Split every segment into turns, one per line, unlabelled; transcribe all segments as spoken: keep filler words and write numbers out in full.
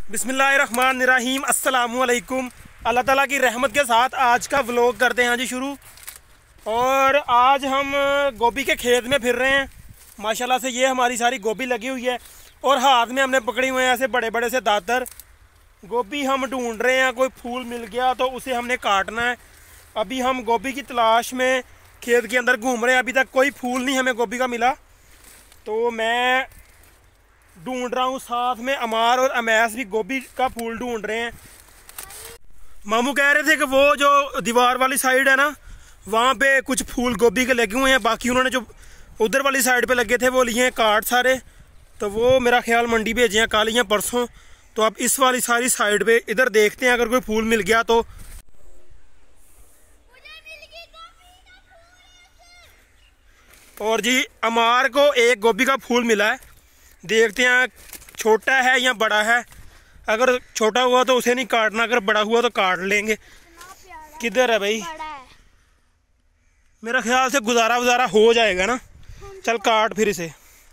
बिस्मिल्लाहिर्रहमानिर्रहीम अस्सलामुअलैकुम। अल्लाह ताला की रहमत के साथ आज का व्लॉग करते हैं जी शुरू। और आज हम गोभी के खेत में फिर रहे हैं। माशाल्लाह से ये हमारी सारी गोभी लगी हुई है और हाथ में हमने पकड़ी हुए हैं ऐसे बड़े बड़े से दातर। गोभी हम ढूंढ रहे हैं, कोई फूल मिल गया तो उसे हमने काटना है। अभी हम गोभी की तलाश में खेत के अंदर घूम रहे हैं। अभी तक कोई फूल नहीं हमें गोभी का मिला, तो मैं ढूंढ रहा हूँ। साथ में अमार और अमैस भी गोभी का फूल ढूंढ रहे हैं। मामू कह रहे थे कि वो जो दीवार वाली साइड है ना, वहाँ पे कुछ फूल गोभी के लगे हुए हैं। बाकी उन्होंने जो उधर वाली साइड पे लगे थे वो लिए हैं काट सारे, तो वो मेरा ख्याल मंडी भेजे हैं कल या परसों। तो अब इस वाली सारी साइड पे इधर देखते हैं, अगर कोई फूल मिल गया तो। और जी अमार को एक गोभी का फूल मिला है, देखते हैं छोटा है या बड़ा है। अगर छोटा हुआ तो उसे नहीं काटना, अगर बड़ा हुआ तो काट लेंगे। किधर है भाई? मेरा ख्याल से गुजारा वजारा हो जाएगा ना। चल काट फिर इसे।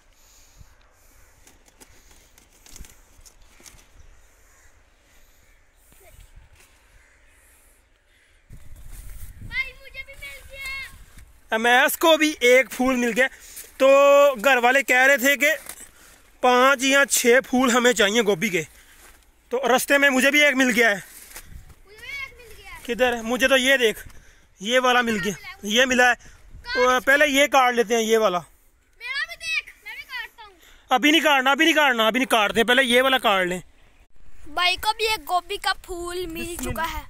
अमैस को भी एक फूल मिल गया। तो घर वाले कह रहे थे कि पाँच या छः फूल हमें चाहिए गोभी के, तो रास्ते में मुझे भी एक मिल गया है। मुझे भी एक मिल गया है। किधर है? मुझे तो ये देख, ये वाला मिल गया, ये मिला है। तो पहले ये काट लेते हैं, ये वाला।
मेरा भी देख, मैं भी काटता हूँ।
अभी नहीं काटना, अभी नहीं काटना, अभी नहीं काटते, पहले ये वाला काट लें।
भाई को भी एक गोभी का फूल मिल चुका है।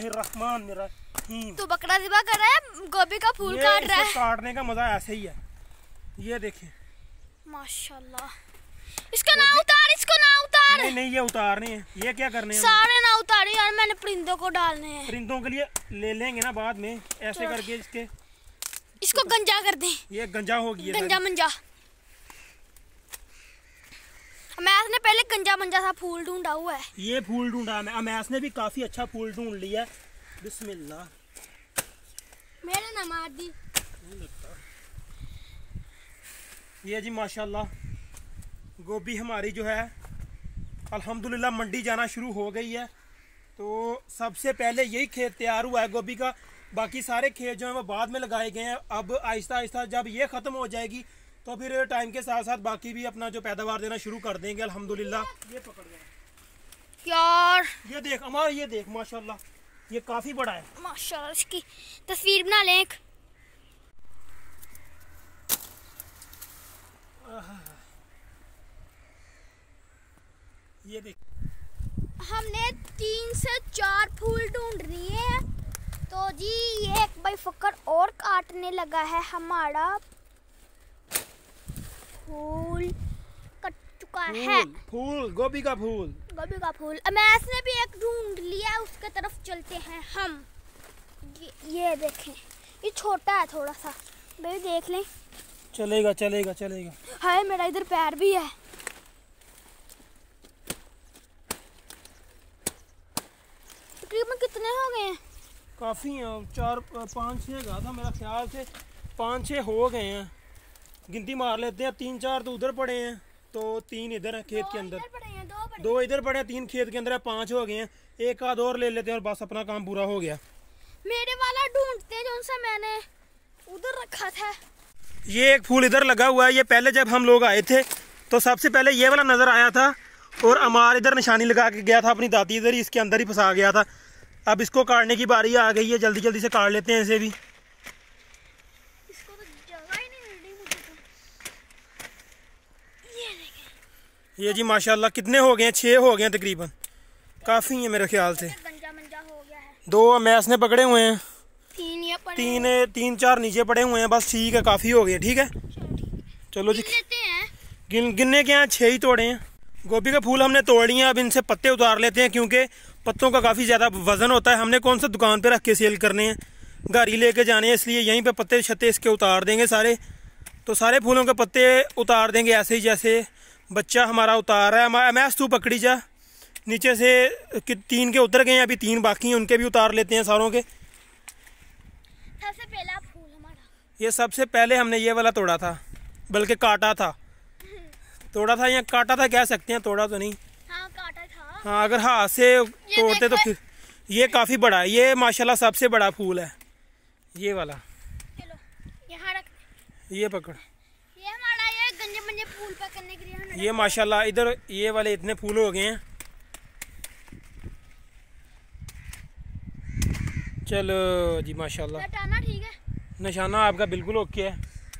तो बकरा ज़िबा कर रहा है, गोभी का फूल काट रहा है।
काटने का मजा ऐसे ही है। ये देखिए
माशाल्लाह। इसको ना उतार, इसको ना उतार।
नहीं नहीं, ये उतारने हैं। ये क्या करने हैं?
सारे ना उतारे यार, मैंने परिंदों को डालने हैं।
परिंदों के लिए ले लेंगे ना बाद में, ऐसे करके इसके
इसको गंजा कर दें।
ये गंजा हो गया,
गंजा मंजा। अमैस ने पहले गंजा मंजा सा फूल ढूंढा हुआ है।
ये फूल ढूंढा है, अमैस ने भी काफी अच्छा फूल ढूंढ लिया। बिस्मिल्लाह।
मेरे ना मार दी।
ये जी माशाल्लाह गोभी हमारी जो है अल्हम्दुलिल्लाह मंडी जाना शुरू हो गई है। तो सबसे पहले यही खेत तैयार हुआ है गोभी का। बाकी सारे खेत जो हैं वो बाद में लगाए गए हैं। अब आहिस्ता आहिस्ता जब ये ख़त्म हो जाएगी तो फिर टाइम के साथ साथ बाकी भी अपना जो पैदावार देना शुरू कर देंगे अल्हम्दुलिल्लाह। ये पकड़ गए
यार,
ये देख अमार, ये देख माशाल्लाह, ये काफ़ी बड़ा है
माशाल्लाह। इसकी तस्वीर बना लें एक।
ये देख,
हमने तीन से चार फूल ढूंढ लिए हैं। तो जी ये एक भाई फकर और काटने लगा है। हमारा फूल कट चुका
फूल,
है।
फूल गोभी का फूल,
गोभी का फूल। अमैस ने भी एक ढूंढ लिया, उसके तरफ चलते हैं हम। ये, ये देखें, ये छोटा है थोड़ा सा, भाई देख लें।
चलेगा चलेगा चलेगा।
हाय मेरा इधर पैर भी है। तकरीबन कितने हो गए हैं?
काफ़ी हैं, चार पाँच छः गा था मेरा ख्याल से, पाँच छः हो गए हैं। गिनती मार लेते हैं, तीन चार तो उधर पड़े हैं, तो तीन इधर हैं खेत के अंदर।
पड़े हैं, दो पड़े।
दो इधर पड़े हैं, तीन खेत के अंदर है, पाँच हो गए हैं। एक आध और ले लेते हैं और बस अपना काम पूरा हो गया।
मेरे वाला ढूंढते हैं, जो सा मैंने उधर रखा था।
ये एक फूल इधर लगा हुआ है। ये पहले जब हम लोग आए थे तो सबसे पहले ये वाला नज़र आया था और अमार इधर निशानी लगा के गया था अपनी दाती, इधर ही इसके अंदर ही फंसा गया था। अब इसको काटने की बारी आ गई है, जल्दी जल्दी से काट लेते हैं इसे भी।
इसको तो जगह ही नहीं मिल रही मुझे तो। ये देखें,
ये जी माशाल्लाह कितने हो गए हैं? छः हो गए हैं तकरीबन, काफ़ी हैं मेरे ख्याल से।
गंजा मंजा हो गया है।
दो अमैस ने पकड़े हुए हैं,
तीन ये पड़े
तीन तीन चार नीचे पड़े हुए हैं, बस ठीक है, काफ़ी हो गए। ठीक है चलो जी,
लेते हैं।
गिन गिनने के यहाँ छः ही तोड़े हैं। गोभी का फूल हमने तोड़ लिए, अब इनसे पत्ते उतार लेते हैं क्योंकि पत्तों का काफ़ी ज़्यादा वजन होता है। हमने कौन सा दुकान पे रख के सेल करने हैं, गाड़ी लेके जाने हैं, इसलिए यहीं पे पत्ते छत्ते इसके उतार देंगे सारे। तो सारे फूलों के पत्ते उतार देंगे ऐसे ही जैसे बच्चा हमारा उतार रहा है। अमैस तू पकड़ी जा, नीचे से कि तीन के उतर गए हैं, अभी तीन बाकी हैं, उनके भी उतार लेते हैं सारों के।
सबसे पहला फूल हमारा,
ये सबसे पहले हमने ये वाला तोड़ा था, बल्कि काटा था। तोड़ा था या काटा था कह सकते हैं, तोड़ा तो नहीं।
हाँ काटा था।
हाँ, अगर हाथ से तोड़ते तो फिर ये काफ़ी बड़ा है। ये माशाल्लाह सबसे बड़ा फूल है ये वाला।
चलो यहाँ रख,
ये पकड़।
ये हमारा ये गंजे मंजे फूल पकड़ने के लिए।
ये माशाल्लाह इधर ये वाले इतने फूल हो गए हैं। चलो जी माशाल्लाह,
लटाना ठीक है,
निशाना आपका बिल्कुल ओके है।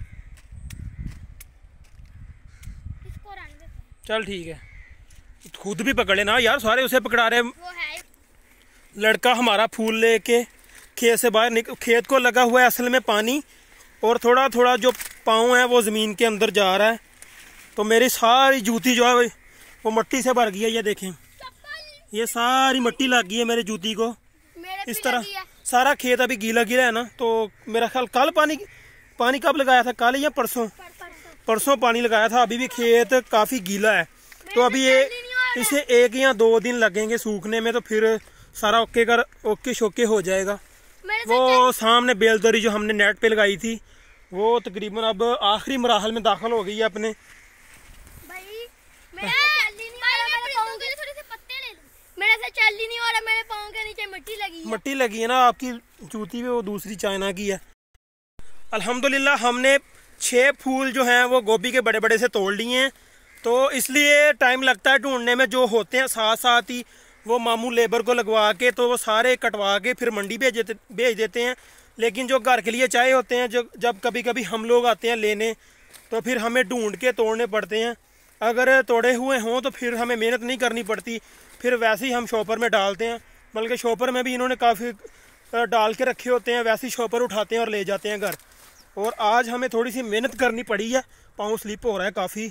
इसको रहने दे।
चल ठीक है, खुद भी पकड़े ना यार, सारे उसे पकड़ा रहे।
वो है
लड़का हमारा फूल लेके खेत से बाहर निकल, खेत को लगा हुआ है असल में पानी, और थोड़ा थोड़ा जो पाँव है वो ज़मीन के अंदर जा रहा है। तो मेरी सारी जूती जो है वो मिट्टी से भर गई है। ये देखें, ये सारी मिट्टी लग गई है मेरी जूती को।
मेरे
इस तरह सारा खेत अभी गीला गीला है ना। तो मेरा ख्याल कल पानी पानी कब लगाया था, कल या परसों? परसों पानी लगाया था। अभी भी खेत काफ़ी गीला है, तो अभी ये इसे एक या दो दिन लगेंगे सूखने में, तो फिर सारा ओके कर ओके शोके हो जाएगा। वो सामने बेलदरी जो हमने नेट पे लगाई थी वो तकरीबन अब आखिरी मराहल में दाखिल हो गई है अपने।
भाई मेरा चल ही नहीं हो रहा, मेरे पाँव के थोड़े से पत्ते ले लूं। मेरे से चल ही नहीं हो रहा, मेरे पाँव के नीचे मिट्टी लगी है।
मिट्टी लगी है ना आपकी जूती पे, वो दूसरी चाइना की है। अल्हम्दुलिल्लाह हमने छः फूल जो हैं वो गोभी के बड़े बड़े से तोड़ लिए हैं, तो इसलिए टाइम लगता है ढूंढने में। जो होते हैं साथ साथ ही वो मामू लेबर को लगवा के तो वो सारे कटवा के फिर मंडी भेज देते भेज देते हैं। लेकिन जो घर के लिए चाहिए होते हैं, जो जब कभी कभी हम लोग आते हैं लेने, तो फिर हमें ढूंढ के तोड़ने पड़ते हैं। अगर तोड़े हुए हों तो फिर हमें मेहनत नहीं करनी पड़ती, फिर वैसे ही हम शॉपर में डालते हैं। बल्कि शॉपर में भी इन्होंने काफ़ी डाल के रखे होते हैं, वैसे ही शॉपर उठाते हैं और ले जाते हैं घर। और आज हमें थोड़ी सी मेहनत करनी पड़ी है, पाँव स्लिप हो रहा है काफ़ी।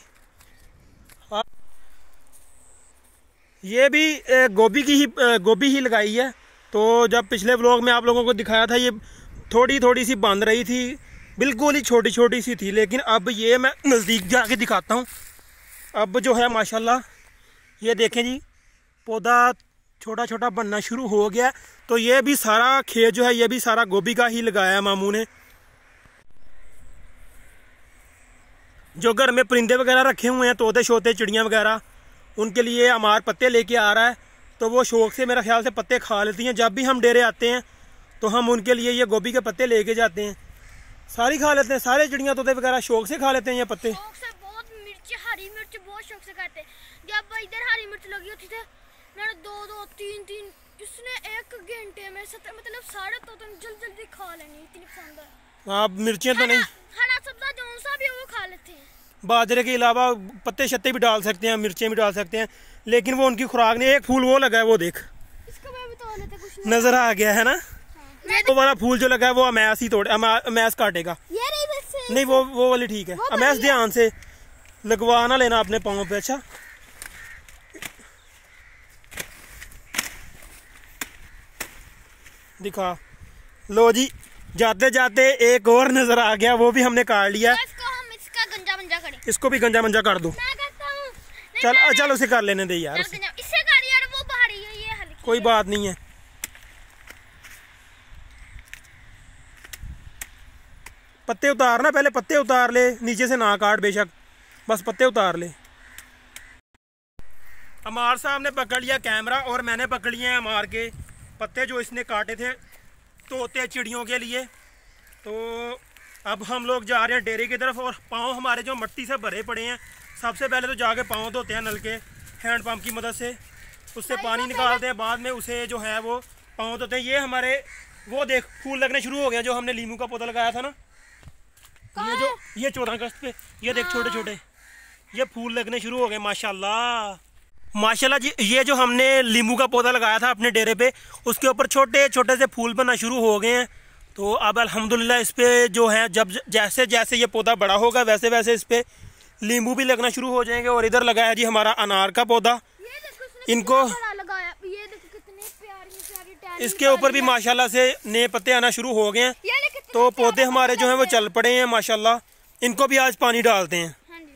ये भी गोभी की ही गोभी ही लगाई है। तो जब पिछले व्लॉग में आप लोगों को दिखाया था, ये थोड़ी थोड़ी सी बंध रही थी, बिल्कुल ही छोटी छोटी सी थी। लेकिन अब ये मैं नज़दीक जाके दिखाता हूँ। अब जो है माशाल्लाह ये देखें जी, पौधा छोटा छोटा बनना शुरू हो गया। तो ये भी सारा खेत जो है ये भी सारा गोभी का ही लगाया है मामू ने। जो घर में परिंदे वगैरह रखे हुए हैं, तोते शोते चिड़ियाँ वगैरह, उनके लिए अमार पत्ते लेके आ रहा है। तो वो शौक से मेरा ख्याल से पत्ते खा लेती हैं। जब भी हम डेरे आते हैं तो हम उनके लिए ये गोभी के पत्ते लेके जाते हैं, सारी खा लेते हैं। सारे चिड़ियाँ तोते वगैरह शौक से खा लेते हैं ये पत्ते।
शौक से बहुत मिर्च, हरी मिर्च बहुत शौक से खाते हैं। जब इधर हरी मिर्च लगी होती थी मैंने दो दो तीन तीन इसने एक घंटे में सत्र, मतलब सारे तोते जल्दी जल्दी खा लेनी, इतनी पसंद है।
हाँ, मिर्चें तो नहीं,
हरा सब्जा जो सा भी वो खा लेते हैं।
बाजरे के अलावा पत्ते शत्ते भी डाल सकते हैं, मिर्चें भी डाल सकते हैं, लेकिन वो उनकी खुराक नहीं। एक फूल वो लगा है, वो देख,
इसको मैं भी तोड़ लेते, कुछ
नजर आ गया है ना। हाँ। वो वाला फूल जो लगा है वो अमैस ही तोड़े, अमैस काटेगा।
ये नहीं,
नहीं वो वो वाली ठीक है। अमैस ध्यान से लगवा ना लेना अपने पाँव पे। अच्छा, दिखा लो जी, जाते जाते एक और नजर आ गया, वो भी हमने काट लिया।
इसको हम इसका गंजा मंजा करें।
इसको भी गंजा मंजा कर दो।
मैं करता हूं।
चल चल उसे कर लेने दे यार,
इससे कर यार, वो भारी है, ये हल्की।
कोई बात नहीं है। पत्ते उतारना, पहले पत्ते उतार ले, नीचे से ना काट बेशक, बस पत्ते उतार ले। अमार साहब ने पकड़ लिया कैमरा और मैंने पकड़ लिया अमार के पत्ते जो इसने काटे थे तोते चिड़ियों के लिए। तो अब हम लोग जा रहे हैं डेरे की तरफ, और पाँव हमारे जो मिट्टी से भरे पड़े हैं, सबसे पहले तो जाके पाँव धोते हैं नल के हैंड पंप की मदद से, उससे पानी निकालते हैं, बाद में उसे जो है वो पाँव धोते हैं। ये हमारे वो देख फूल लगने शुरू हो गया, जो हमने लीमू का पौधा लगाया था ना, ये जो ये चौदह अगस्त पे, ये देख छोटे छोटे ये फूल लगने शुरू हो गए माशाल्लाह माशाल्लाह जी। ये जो हमने लीमू का पौधा लगाया था अपने डेरे पे, उसके ऊपर छोटे छोटे से फूल बनना शुरू हो गए हैं। तो अब अल्हम्दुलिल्लाह इस पे जो है जब जैसे जैसे ये पौधा बड़ा होगा वैसे वैसे इस पे लींबू भी लगना शुरू हो जाएंगे। और इधर लगाया जी हमारा अनार का पौधा, इनको इसके ऊपर भी माशाल्लाह से नए पत्ते आना शुरू हो गए हैं। तो पौधे हमारे जो हैं वो चल पड़े हैं माशाल्लाह। इनको भी आज पानी डालते हैं।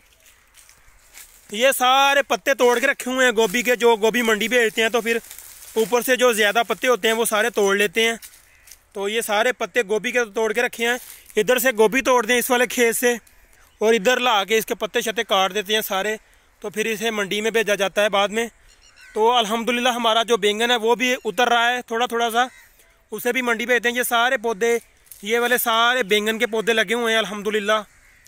ये सारे पत्ते तोड़ के रखे हुए हैं गोभी के, जो गोभी मंडी भेजते हैं तो फिर ऊपर से जो ज़्यादा पत्ते होते हैं वो सारे तोड़ लेते हैं। तो ये सारे पत्ते गोभी के तोड़ के रखे हैं। इधर से गोभी तोड़ते हैं इस वाले खेत से, और इधर ला के इसके पत्ते शत्ते काट देते हैं सारे। तो फिर इसे मंडी में भेजा जाता है बाद में। तो अल्हम्दुलिल्लाह हमारा जो बैंगन है वो भी उतर रहा है थोड़ा थोड़ा सा, उसे भी मंडी भेजते हैं। ये सारे पौधे, ये वाले सारे बैंगन के पौधे लगे हुए हैं अल्हम्दुलिल्लाह।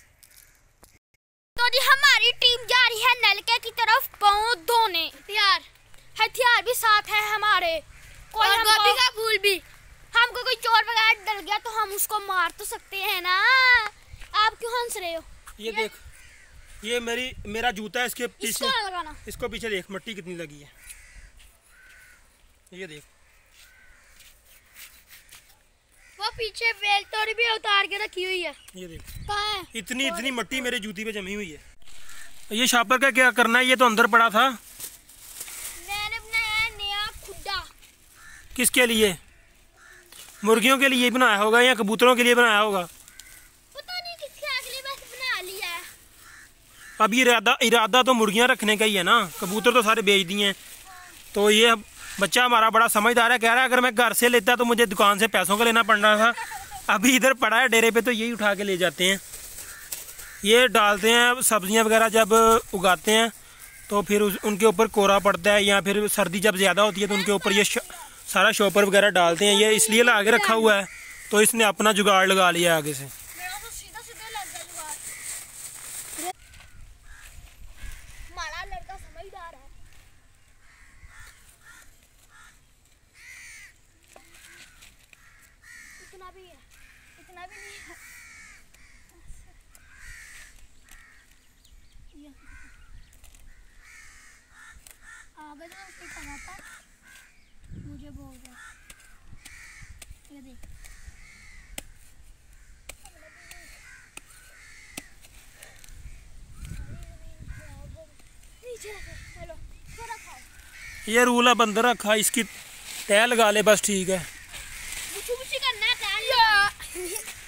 तो जी हमारी टीम जा रही है नलके की तरफ पाँव धोने। यार हथियार भी साथ है हमारे, कोई और गोभी का फूल भी। हमको कोई चोर वगैरह डर गया तो हम उसको मार तो सकते हैं ना। आप क्यों हंस रहे हो?
ये देख, ये मेरी मेरा जूता है, इसके पीछे
इसको ना लगाना।
इसको पीछे देख मिट्टी कितनी लगी है। ये देख,
वो पीछे बेल तोड़ी भी उतार के रखी हुई है।
ये देख
कहाँ है?
इतनी इतनी मिट्टी मेरे जूती पे जमी हुई है। ये शापर का क्या करना है? ये तो अंदर पड़ा था।
मैंने बनाया नया खुड्डा।
किसके लिए? मुर्गियों के लिए बनाया होगा या कबूतरों के लिए बनाया होगा?
पता नहीं किसके लिए, बस बना लिया है।
अब ये इरादा इरादा तो मुर्गियां रखने का ही है ना, कबूतर तो सारे बेच दिए हैं। तो ये बच्चा हमारा बड़ा समझदार है, कह रहा है अगर मैं घर से लेता तो मुझे दुकान से पैसों का लेना पड़ रहा था। अभी इधर पड़ा है डेरे पे तो यही उठा के ले जाते हैं। ये डालते हैं सब्जियां वगैरह जब उगाते हैं तो फिर उस, उनके ऊपर कोरा पड़ता है, या फिर सर्दी जब ज़्यादा होती है तो उनके ऊपर ये सारा शॉपर वगैरह डालते हैं। ये इसलिए ला के रखा हुआ है, तो इसने अपना जुगाड़ लगा लिया आगे से।
मेरा तो सीधा सीधा लग गया जुगाड़। हमारा लड़का समझदार है। इतना भी है, इतना भी नहीं है। आगे तो उसने कहा था मुझे बोल रहा है। ये देख, चलो थोड़ा खाओ।
ये रूला बंद रखा, इसकी तय लगा ले बस, ठीक है।
मुझे मुझे करना है।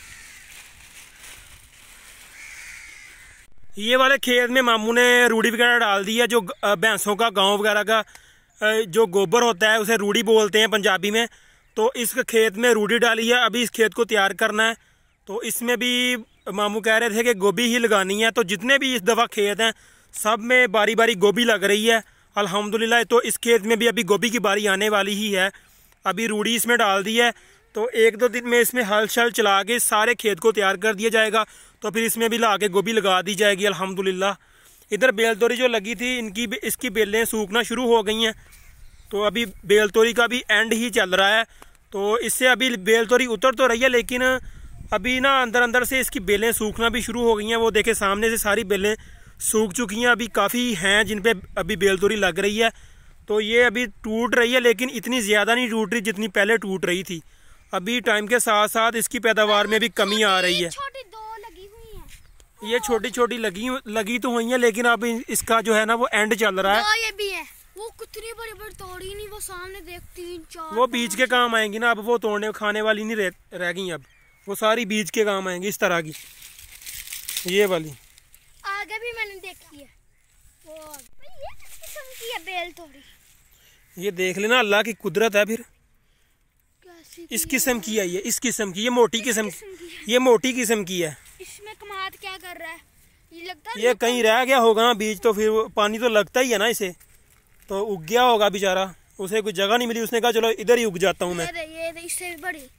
ये वाले खेत में मामू ने रूढ़ी वगैरह डाल दी है, जो भैंसों का गांव वगैरह का जो गोबर होता है उसे रूढ़ी बोलते हैं पंजाबी में। तो इस खेत में रूढ़ी डाली है, अभी इस खेत को तैयार करना है। तो इसमें भी मामू कह रहे थे कि गोभी ही लगानी है। तो जितने भी इस दफ़ा खेत हैं सब में बारी बारी गोभी लग रही है अल्हम्दुलिल्लाह। तो इस खेत में भी अभी गोभी की बारी आने वाली ही है। अभी रूढ़ी इसमें डाल दी है, तो एक दो दिन में इसमें हल शल चला के सारे खेत को तैयार कर दिया जाएगा। तो फिर इसमें भी ला के गोभी लगा दी जाएगी अल्हम्दुलिल्लाह। इधर बेलतोरी जो लगी थी इनकी इसकी बेलें सूखना शुरू हो गई हैं। तो अभी बेलतोरी का भी एंड ही चल रहा है। तो इससे अभी बेलतोरी उतर तो रही है, लेकिन अभी ना अंदर अंदर से इसकी बेलें सूखना भी शुरू हो गई हैं। वो देखे सामने से सारी बेलें सूख चुकी हैं, अभी काफ़ी हैं जिन पे अभी बेलतोरी लग रही है। तो ये अभी टूट रही है, लेकिन इतनी ज़्यादा नहीं टूट रही जितनी पहले टूट रही थी। अभी टाइम के साथ साथ इसकी पैदावार में भी कमी आ रही है।
छोटी दो लगी हुई हैं।
ये छोटी छोटी लगी लगी तो हुई है, लेकिन अब इसका जो है ना वो एंड चल रहा है।
ये भी है, वो कितनी बड़ी बड़ी तोड़ी नहीं, वो सामने देख तीन चार।
वो बीज के काम आएंगी ना, अब वो तोड़ने खाने वाली नहीं रह, रह गई। अब वो सारी बीज के काम आएंगी इस तरह की। ये वाली
आगे भी मैंने देखी है। वो ये किस किस्म की है बेल तोड़ी?
ये देख लेना, अल्लाह की कुदरत है। फिर इस किस्म की है, ये इस किस्म की, ये मोटी किस्म की, ये मोटी किस्म की है।
इसमें कमाल क्या कर रहा है? ये लगता है
ये कहीं रह गया होगा ना बीज, तो फिर पानी तो लगता ही है ना इसे, तो उग गया होगा बेचारा। उसे कोई जगह नहीं मिली, उसने कहा चलो इधर ही उग जाता हूँ मैं।
ये ये इससे भी बड़ी।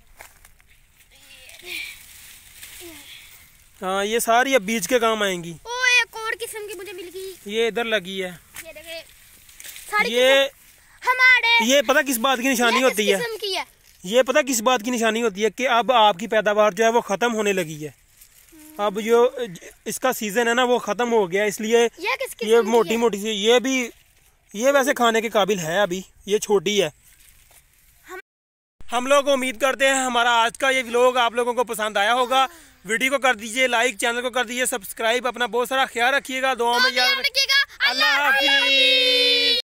हाँ, ये सारी अब बीज के काम आएंगी।
ओ एक और किस्म की मुझे मिल गई,
ये इधर लगी है।
ये देखे सारी
ये
हमारे
ये पता किस बात की निशानी होती है?
किस्म की है।
ये पता किस बात की निशानी होती है कि अब आपकी पैदावार जो है वो खत्म होने लगी है। अब जो इसका सीजन है ना वो खत्म हो गया, इसलिए
ये किस किस्म
ये
की
मोटी
है?
मोटी सी, ये भी ये वैसे खाने के काबिल है, अभी ये छोटी है।
हम
हम लोग उम्मीद करते हैं हमारा आज का ये व्लॉग आप लोगों को पसंद आया होगा। वीडियो को कर दीजिए लाइक, चैनल को कर दीजिए सब्सक्राइब। अपना बहुत सारा ख्याल रखिएगा, दुआ में याद रखिएगा। अल्लाह हाफिज़।